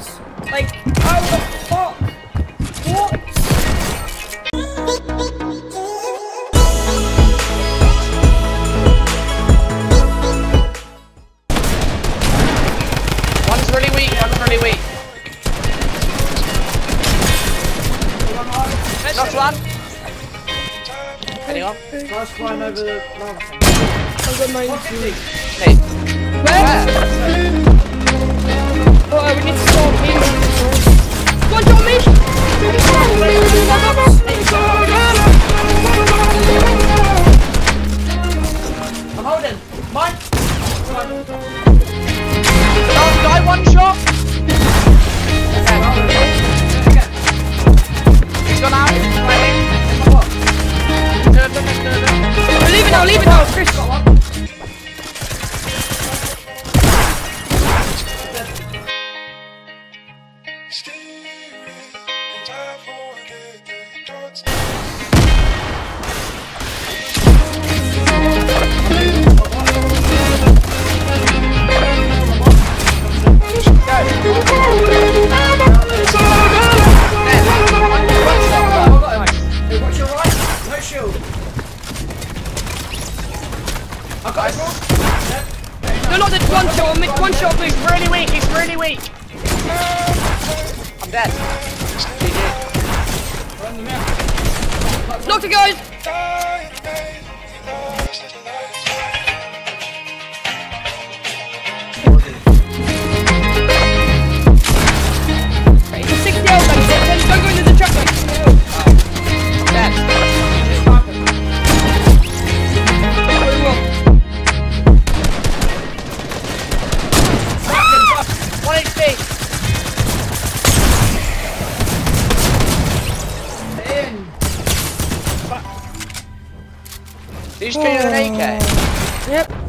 shots. Like, how the fuck? What? One's really weak, one's really weak. Knocked one. Anyone? Nice climb over the lava. I've got 90. Hey. Where? Oh, we need to stop him. One shot me! I'm holding. Mine. Last guy, one shot. He's gone out. Leave it now, Chris. No, not the one shot, please. Really weak, he's really weak. I'm dead. Knocked it, guys. Okay, it's a 60 out then. Don't go into the trap then. I'm dead. One HP. Did you just kill you with an AK? Yep.